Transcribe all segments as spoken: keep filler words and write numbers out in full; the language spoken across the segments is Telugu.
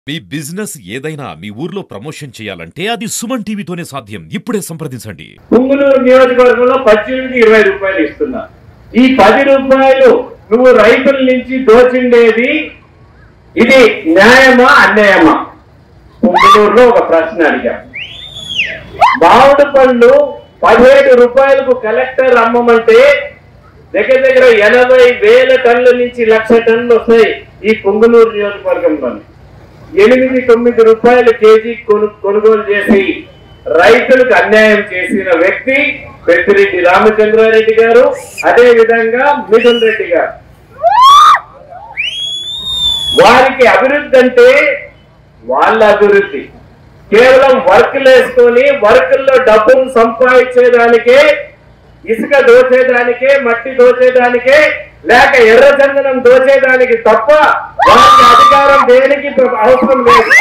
మీ బిజినెస్ ఏదైనా మీ ఊర్లో ప్రమోషన్ చేయాలంటే అది సుమన్ టీవీతోనే సాధ్యం. ఇప్పుడే సంప్రదించండి. పుంగునూరు నియోజకవర్గంలో పద్దెనిమిది ఇరవై రూపాయలు ఇస్తున్నా. ఈ పది రూపాయలు నువ్వు రైతుల నుంచి దోచిండేది ఇది న్యాయమా అన్యాయమా? పుంగునూరులో ఒక ప్రశ్న అడిగా. మామిడి పళ్ళు పదిహేడు రూపాయలకు కలెక్టర్ అమ్మమంటే దగ్గర దగ్గర ఎనభై వేల టన్నుల నుంచి లక్ష టన్నులు వస్తాయి ఈ పుంగునూరు నియోజకవర్గంలో. ఎనిమిది తొమ్మిది రూపాయలు కేజీ కొను కొనుగోలు చేసి రైతులకు అన్యాయం చేసిన వ్యక్తి పెద్దిరెడ్డి రామచంద్రారెడ్డి గారు, అదే విధంగా మిథున్ రెడ్డి గారు. వారికి అభివృద్ధి అంటే వాళ్ళ అభివృద్ధి కేవలం వర్క్లు వేసుకొని వర్కుల్లో డబ్బులు సంపాదించేదానికే, ఇసుక దోచేదానికే, మట్టి దోచేదానికే, లేక ఎర్రచందనం దోచేదానికి తప్ప వారికి అధికారం దేనికి అవసరం లేదు.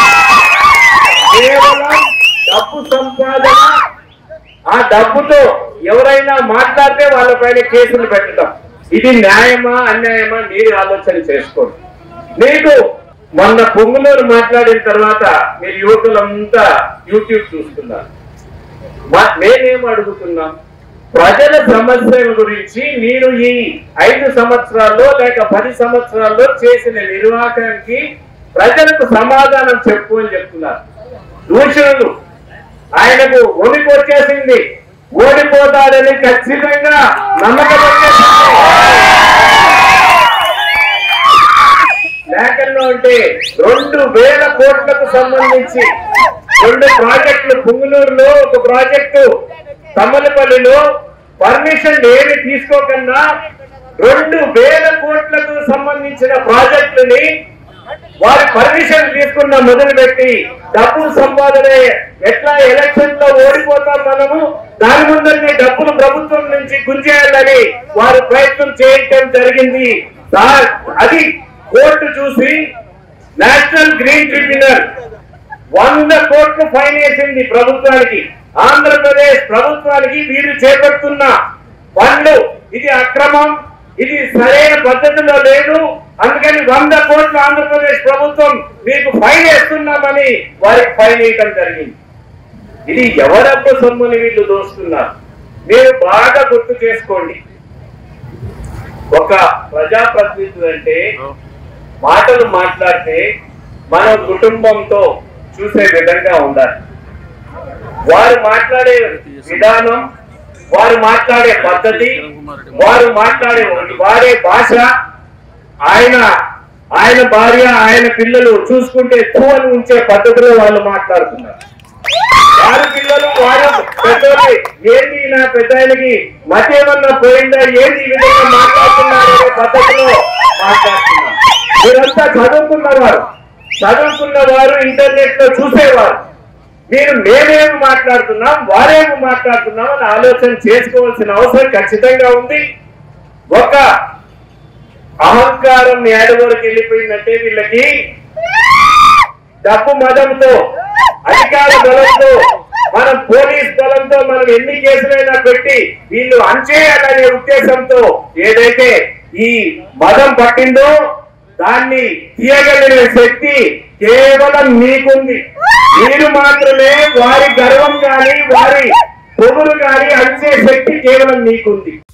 కేవలం డబ్బు సంపాదన, ఆ డబ్బుతో ఎవరైనా మాట్లాడితే వాళ్ళపైన కేసులు పెట్టడం, ఇది న్యాయమా అన్యాయమా మీరు ఆలోచన చేసుకోండి. మీకు మొన్న పొంగునూరు మాట్లాడిన తర్వాత మీరు యువకులంతా యూట్యూబ్ చూస్తున్నారు. నేనేం అడుగుతున్నా, ప్రజల సమస్యల గురించి మీరు ఈ ఐదు సంవత్సరాల్లో లేక పది సంవత్సరాల్లో చేసిన నిర్వాహకానికి ప్రజలకు సమాధానం చెప్పు అని చెప్తున్నారు. దూషణలు ఆయనకు వణికి వచ్చేసింది, ఓడిపోతాడని ఖచ్చితంగా నమ్మకం వచ్చేసింది. లేఖల్లో అంటే రెండు వేల కోట్లకు సంబంధించి రెండు ప్రాజెక్టులు, పుంగునూరులో ఒక ప్రాజెక్టు, తమ్మలపల్లిలో పర్మిషన్ ఏమి తీసుకోకుండా రెండు వేల కోట్లకు సంబంధించిన ప్రాజెక్టుని వారి పర్మిషన్ తీసుకున్న మొదలుపెట్టి డబ్బులు సంపాదన ఎట్లా ఎలక్షన్ లో ఓడిపోతాం మనము, దాని ముందరనే డబ్బులు ప్రభుత్వం నుంచి గుంజేయాలని వారు ప్రయత్నం చేయటం జరిగింది. అది కోర్టు చూసి నేషనల్ గ్రీన్ ట్రిబ్యునల్ వంద కోట్లు ఫైన్ వేసింది ప్రభుత్వానికి. ఆంధ్రప్రదేశ్ ప్రభుత్వానికి వీరు చేపడుతున్న పనులు ఇది అక్రమం, ఇది సరైన పద్ధతిలో లేదు, అందుకని వంద కోట్లు ఆంధ్రప్రదేశ్ ప్రభుత్వం మీకు ఫైన్ వేస్తున్నామని వారికి ఫైన్ వేయడం జరిగింది. ఇది ఎవరబ్బ సొమ్ముని వీళ్ళు దోస్తున్నారు. మీరు బాగా గుర్తు చేసుకోండి, ఒక ప్రజాప్రతినిధులు అంటే మాటలు మాట్లాడితే మన కుటుంబంతో చూసే విధంగా ఉండాలి. వారు మాట్లాడే విధానం, వారు మాట్లాడే పద్ధతి, వారు మాట్లాడే వాడే భాష, ఆయన ఆయన భార్య ఆయన పిల్లలు చూసుకుంటే తూవలు ఉంచే పద్ధతిలో వాళ్ళు మాట్లాడుతున్నారు. వారి పిల్లలు వారు పెద్దలు ఏంటి నా పెద్ద ఆయనకి మధ్య ఏమన్నా పోయిందా, ఏంటి ఈ విధంగా మాట్లాడుతున్నారు అనే పద్ధతిలో మాట్లాడుతున్నారు. మీరంతా చదువుకున్నవారు, చదువుకున్న వారు ఇంటర్నెట్ లో చూసేవారు. మీరు మేమేమి మాట్లాడుతున్నాం, వారేమి మాట్లాడుతున్నాం అని ఆలోచన చేసుకోవాల్సిన అవసరం ఖచ్చితంగా ఉంది. ఒక అహంకారం ఏడు వరకు వెళ్ళిపోయిందంటే వీళ్ళకి డబ్బు మదంతో, అధికార బలంతో, మనం పోలీస్ బలంతో మనం ఎన్ని కేసులైనా పెట్టి వీళ్ళు అంచేయాలనే ఉద్దేశంతో ఏదైతే ఈ మదం పట్టిందో దాన్ని తీయగలిగిన శక్తి కేవలం మీకుంది. మీరు మాత్రమే వారి గర్వం కానీ వారి పొగులు కానీ అంచే శక్తి కేవలం మీకుంది.